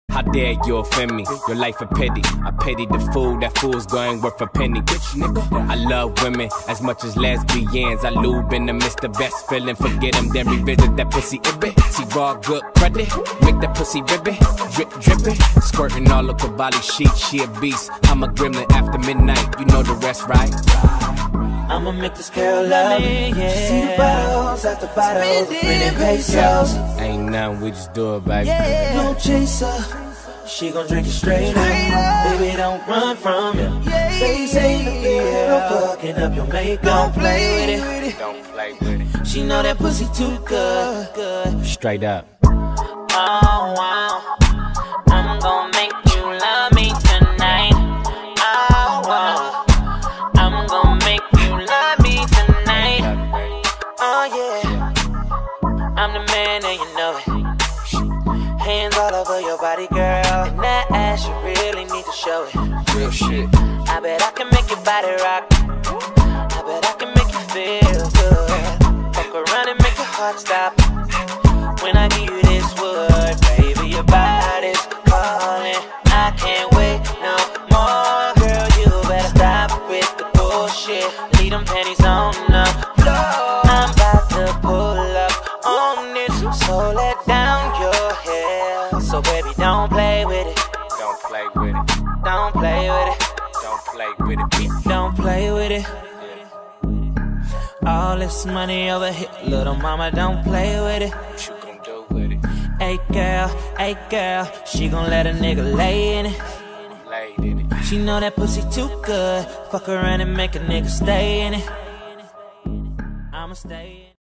How dare you offend me? Your life a pity. I pity the fool, that fool's going worth a penny. Bitch, nigga. I love women as much as lesbians. I lube in the midst of best feeling. Forget them, then revisit that pussy ibit. See raw good credit, make that pussy ribbit. Drip drippin', squirting all over body sheets. She a beast. I'm a gremlin after midnight. You know the rest, right? I'ma make this girl love me, yeah. She see the bottles after bottles, spinning pesos. Ain't nothing, we just do it, baby. Yeah. No chaser, she gon' drink it straight up. Baby, don't run from it. They say the beer, I'm fucking up your makeup. Don't play with it. Don't play with it. She know that pussy too good. Straight up. Oh wow, I'm gon' make you love me tonight. Oh wow, I'm gon' make you love me tonight. Oh yeah, I'm the man and you know it. Hands all over your body, girl, and that ass, you really need to show it. Real shit. I bet I can make your body rock. I bet I can make you feel good. Fuck around and make your heart stop when I give you this wood, baby. Your body's calling. I can't wait no more, girl. You better stop with the bullshit. Leave them panties on the floor. I'm about to pull up on this, so let down your hair. So baby, don't play with it. Don't play with it. Don't play with it. Don't play with it. Don't play with it. All this money over here, little mama, don't play with it. What you gon' do with it? Hey girl, she gon' let a nigga lay in it. Laid in it. She know that pussy too good. Fuck around and make a nigga stay in it. I'ma stay in it.